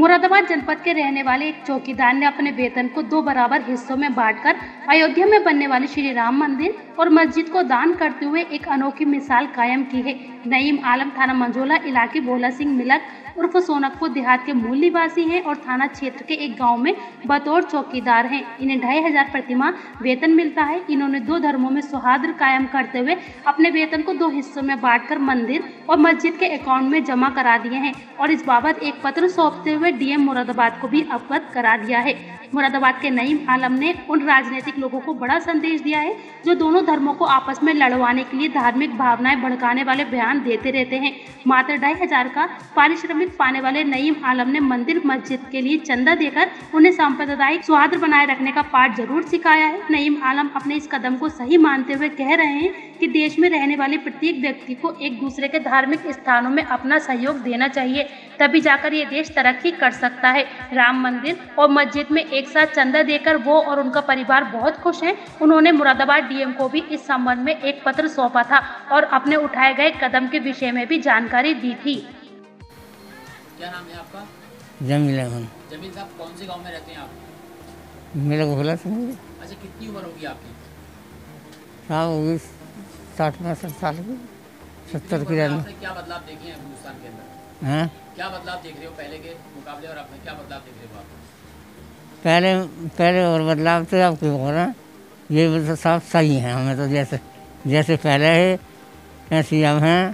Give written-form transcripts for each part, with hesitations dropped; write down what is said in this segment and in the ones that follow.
मुरादाबाद जनपद के रहने वाले एक चौकीदार ने अपने वेतन को 2 बराबर हिस्सों में बांटकर अयोध्या में बनने वाले श्री राम मंदिर और मस्जिद को दान करते हुए एक अनोखी मिसाल कायम की है। नईम आलम थाना मंझोला इलाके भोला सिंह मिलक उर्फ सोनकपुर देहात के मूल निवासी हैं और थाना क्षेत्र के एक गांव में बतौर चौकीदार हैं। इन्हें 2500 प्रतिमाह वेतन मिलता है। इन्होंने 2 धर्मों में सौहार्द कायम करते हुए अपने वेतन को 2 हिस्सों में बांटकर मंदिर और मस्जिद के अकाउंट में जमा करा दिए हैं और इस बाबत एक पत्र सौंपते हुए डीएम मुरादाबाद को भी अवगत करा दिया है। मुरादाबाद के नईम आलम ने उन राजनीतिक लोगों को बड़ा संदेश दिया है जो दोनों धर्मों को आपस में लड़वाने के लिए धार्मिक भावनाएं भड़काने वाले बयान देते रहते हैं। मात्र 2500 का पारिश्रमिक पाने वाले नईम आलम ने मंदिर मस्जिद के लिए चंदा देकर उन्हें सांप्रदायिक सौहार्द बनाए रखने का पाठ जरूर सिखाया है। नईम आलम अपने इस कदम को सही मानते हुए कह रहे हैं कि देश में रहने वाले प्रत्येक व्यक्ति को एक दूसरे के धार्मिक स्थानों में अपना सहयोग देना चाहिए, तभी जाकर ये देश तरक्की कर सकता है। राम मंदिर और मस्जिद में एक साथ चंदा देकर वो और उनका परिवार बहुत खुश हैं। उन्होंने मुरादाबाद डीएम को भी इस संबंध में एक पत्र सौंपा था और अपने उठाए गए कदम के विषय में भी जानकारी दी थी। क्या नाम है आपका? जमील अहमद। जमील साहब, कौन से गांव में रहते हैं आप? मेरा भोला सिंह। अच्छा, कितनी उम्र होगी आपकी? हाँ, होगी 60-65 साल की, 70 की रहने। आपने क्या बदलाव देखे हैं हिंदुस्तान के अंदर? हैं? क्या बदलाव देख रहे हो पहले के मुकाबले और आपने क्या बदलाव देख रहे हो आप? पहले और बदलाव तो अब क्यों हो रहा है, ये तो सब सही है। हमें तो जैसे पहले है ऐसे अब हैं,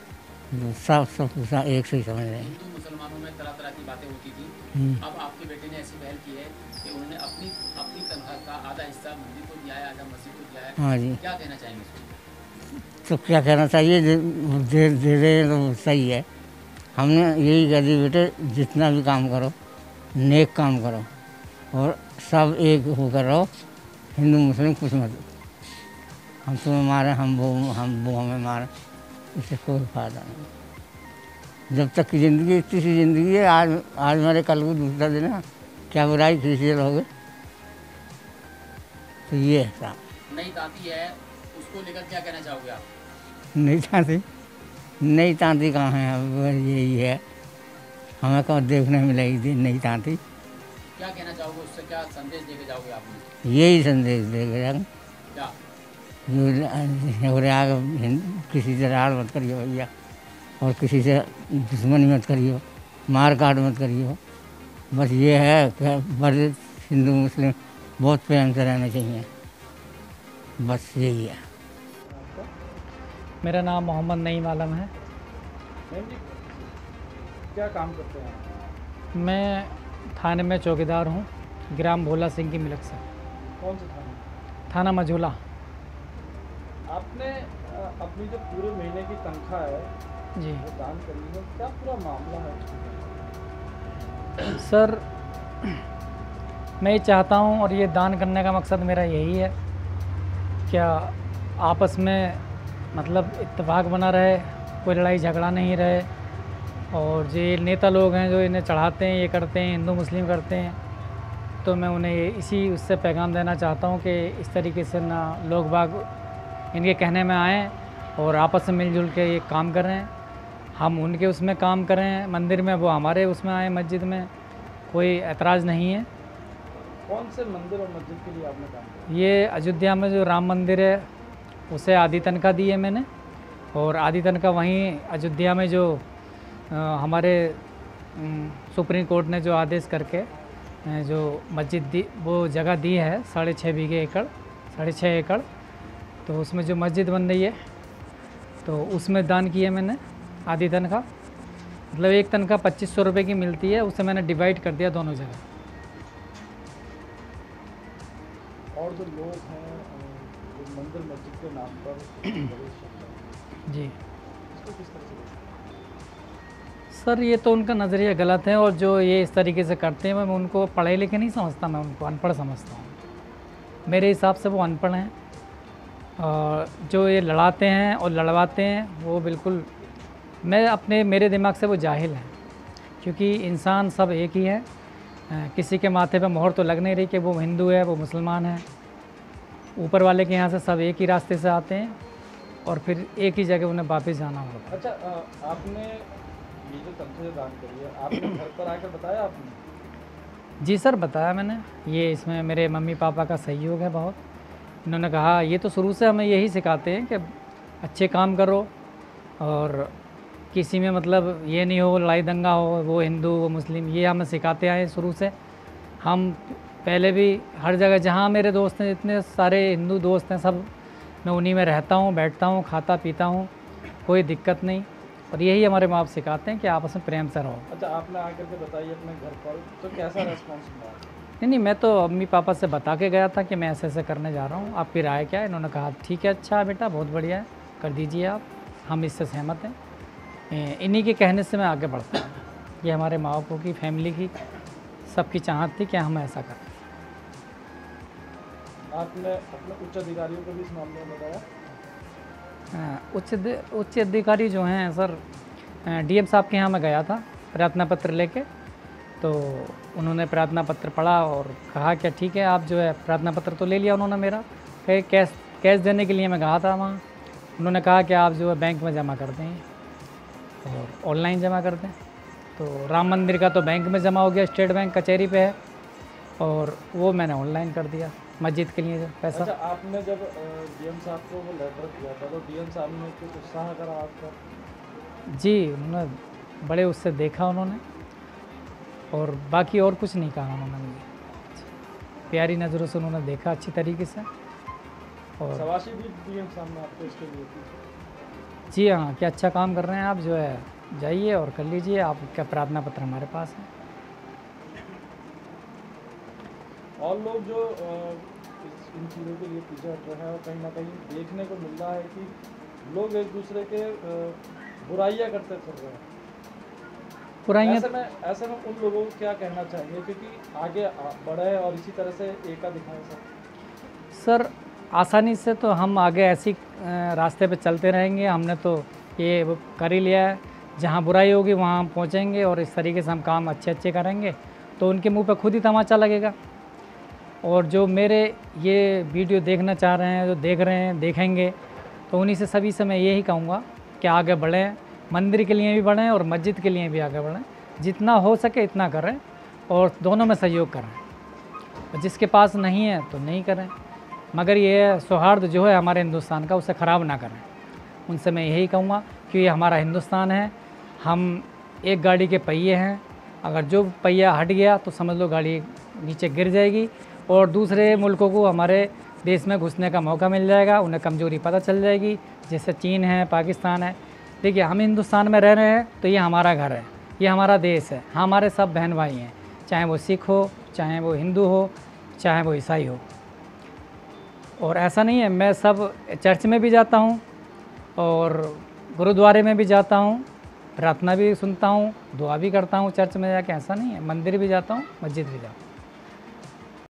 सब एक से ही समझ रहे हैं। हिंदू मुसलमानों में तरह तरह की बातें होती थी, अब आपके बेटे ने ऐसी पहल की है कि उन्होंने अपनी तनख्वाह का आधा हिस्सा मंदिर को दिया है, आधा मस्जिद को दिया है। हाँ जी। क्या कहना चाहेंगे इसको? तो क्या कहना चाहिए, दे रहे तो सही है। हमने यही कह दी, बेटे जितना भी काम करो नेक काम करो और सब एक होकर रहो, हिंदू मुस्लिम कुछ मत, हम तुम्हें मारे हम वो हमें मारे, इससे कोई फायदा नहीं। जब तक की ज़िंदगी इतनी सी ज़िंदगी है, आज मेरे कल को दूसरा दिन है, क्या बुराई खींचे रहोगे। तो ये है साहब। नई तांती है, उसको लेकर क्या कहना चाहोगे आप? नई तांती कहाँ है, अब यही है, हमें कहाँ देखने मिलेगी नई तांती। क्या कहना चाहोगे, उससे क्या संदेश देके जाओगे आप? यही संदेश देके जाएंगे, क्या किसी से राड़ मत करिए भैया, और किसी से दुश्मनी मत करिए, मार काट मत करिए। बस ये है कि बड़े हिंदू मुस्लिम बहुत प्रेम से रहना चाहिए, बस यही है। मेरा नाम मोहम्मद नईम आलम है। क्या काम करते हैं? मैं थाने में चौकीदार हूँ, ग्राम भोला सिंह की मिलक से। कौन सा थाना? थाना मंझोला। आपने अपनी जो पूरे महीने की तनख्वाह है जी वो दान करनी है, क्या पूरा मामला है? सर, मैं ये चाहता हूँ और ये दान करने का मकसद मेरा यही है, क्या आपस में मतलब इत्तेफाक बना रहे, कोई लड़ाई झगड़ा नहीं रहे, और जो ये नेता लोग हैं जो इन्हें चढ़ाते हैं, ये करते हैं, हिंदू मुस्लिम करते हैं, तो मैं उन्हें इसी उससे पैगाम देना चाहता हूँ कि इस तरीके से ना लोग बाग इनके कहने में आएँ और आपस में मिलजुल के ये काम करें। हम उनके उसमें काम करें मंदिर में, वो हमारे उसमें आए मस्जिद में, कोई ऐतराज़ नहीं है। कौन से मंदिर और मस्जिद के लिए आपने काम किया? ये अयोध्या में जो राम मंदिर है उसे आधी तनख्वाह दी है मैंने, और आधी तनख्वाह वहीं अयोध्या में जो हमारे सुप्रीम कोर्ट ने जो आदेश करके जो मस्जिद दी, वो जगह दी है 6.5 एकड़, तो उसमें जो मस्जिद बन रही है तो उसमें दान किया मैंने आधी तनख्वाह। मतलब एक तनख्वाह 2500 रुपये की मिलती है, उसे मैंने डिवाइड कर दिया दोनों जगह। और जो लोग हैं जो मंदिर मस्जिद के नाम पर जी इसको किस तरह से देखते हैं? सर, ये तो उनका नज़रिया गलत है, और जो ये इस तरीके से करते हैं मैं उनको पढ़े लिखे नहीं समझता, मैं उनको अनपढ़ समझता हूँ। मेरे हिसाब से वो अनपढ़ हैं, और जो ये लड़ाते हैं और लड़वाते हैं वो बिल्कुल मेरे दिमाग से वो जाहिल हैं, क्योंकि इंसान सब एक ही है। किसी के माथे पे मोहर तो लग नहीं रही कि वो हिंदू है वो मुसलमान है। ऊपर वाले के यहाँ से सब एक ही रास्ते से आते हैं और फिर एक ही जगह उन्हें वापस जाना होता है। अच्छा, आपने ये जो तनख्वाह दान करी है, आपने घर पर आकर बताया आपने? जी सर, बताया मैंने। ये इसमें मेरे मम्मी पापा का सहयोग है बहुत। इन्होंने कहा, ये तो शुरू से हमें यही सिखाते हैं कि अच्छे काम करो और किसी में मतलब ये नहीं हो लड़ाई दंगा हो, वो हिंदू वो मुस्लिम, ये हमें सिखाते आए शुरू से। हम पहले भी हर जगह जहाँ मेरे दोस्त हैं, इतने सारे हिंदू दोस्त हैं, सब मैं उन्हीं में रहता हूँ, बैठता हूँ, खाता पीता हूँ, कोई दिक्कत नहीं। और यही हमारे माँ बाप सिखाते हैं कि आपस में प्रेम से रहो। अच्छा, आपने आकर के बताइए अपने घर पर, तो कैसा रेस्पॉन्स मिला? नहीं, मैं तो मम्मी पापा से बता के गया था कि मैं ऐसे ऐसे करने जा रहा हूँ, आपकी राय क्या है? इन्होंने कहा ठीक है, अच्छा बेटा, बहुत बढ़िया है, कर दीजिए आप, हम इससे सहमत हैं। इन्हीं के कहने से मैं आगे बढ़ता हूँ। ये हमारे माँ बापों की, फैमिली की, सबकी चाहत थी कि हम ऐसा करें। आपने अपने उच्च अधिकारियों को भी इस मामले में बताया? उच्च अधिकारी जो हैं सर, डीएम साहब के यहाँ मैं गया था प्रार्थना पत्र लेके, तो उन्होंने प्रार्थना पत्र पढ़ा और कहा कि ठीक है, आप जो है प्रार्थना पत्र तो ले लिया उन्होंने मेरा, कैश देने के लिए मैं गया था वहाँ। उन्होंने कहा कि आप जो है बैंक में जमा कर दें और ऑनलाइन जमा कर दें। तो राम मंदिर का तो बैंक में जमा हो गया, स्टेट बैंक कचहरी पे है, और वो मैंने ऑनलाइन कर दिया मस्जिद के लिए पैसा। अच्छा, आपने जब डीएम साहब को वो लेटर दिया था, तो डीएम साहब ने कुछ उत्साह करा आपका? जी, उन्होंने बड़े उससे देखा उन्होंने, और बाकी और कुछ नहीं कहा उन्होंने मुझे। प्यारी नज़रों से उन्होंने देखा अच्छी तरीके से। और शाबाशी भी डीएम साहब ने आपको इसके लिए दी? जी हाँ, क्या अच्छा काम कर रहे हैं आप, जो है जाइए और कर लीजिए, आपका प्रार्थना पत्र हमारे पास है। और लोग जो इन चीज़ों के लिए पीछे हट रहे हैं, और कहीं ना कहीं देखने को मिल रहा है कि लोग एक दूसरे के बुराइयां करते चल रहे हैं। बुराइयाँ ऐसे में उन लोगों को क्या कहना चाहेंगे, क्योंकि आगे बढ़े और इसी तरह से एका दिखाएं सर, आसानी से तो हम आगे ऐसी रास्ते पे चलते रहेंगे। हमने तो ये वो कर ही लिया है, जहाँ बुराई होगी वहाँ हम पहुँचेंगे, और इस तरीके से हम काम अच्छे अच्छे करेंगे तो उनके मुंह पे खुद ही तमाचा लगेगा। और जो मेरे ये वीडियो देखना चाह रहे हैं, जो देख रहे हैं, देखेंगे, तो उन्हीं से सभी से मैं यही कहूँगा कि आगे बढ़ें, मंदिर के लिए भी बढ़ें और मस्जिद के लिए भी आगे बढ़ें, जितना हो सके इतना करें और दोनों में सहयोग करें। और जिसके पास नहीं है तो नहीं करें, मगर ये सौहार्द जो है हमारे हिंदुस्तान का, उसे ख़राब ना करें। उनसे मैं यही कहूँगा कि ये हमारा हिंदुस्तान है, हम एक गाड़ी के पहिए हैं, अगर जो पहिया हट गया तो समझ लो गाड़ी नीचे गिर जाएगी और दूसरे मुल्कों को हमारे देश में घुसने का मौका मिल जाएगा, उन्हें कमज़ोरी पता चल जाएगी, जैसे चीन है, पाकिस्तान है। देखिए, हम हिंदुस्तान में रह रहे हैं तो ये हमारा घर है, ये हमारा देश है, हमारे सब बहन भाई हैं, चाहे वो सिख हो, चाहे वो हिंदू हो, चाहे वो ईसाई हो। और ऐसा नहीं है, मैं सब चर्च में भी जाता हूँ और गुरुद्वारे में भी जाता हूँ, प्रार्थना भी सुनता हूँ, दुआ भी करता हूँ चर्च में जाके, ऐसा नहीं है, मंदिर भी जाता हूँ, मस्जिद भी जाता हूँ।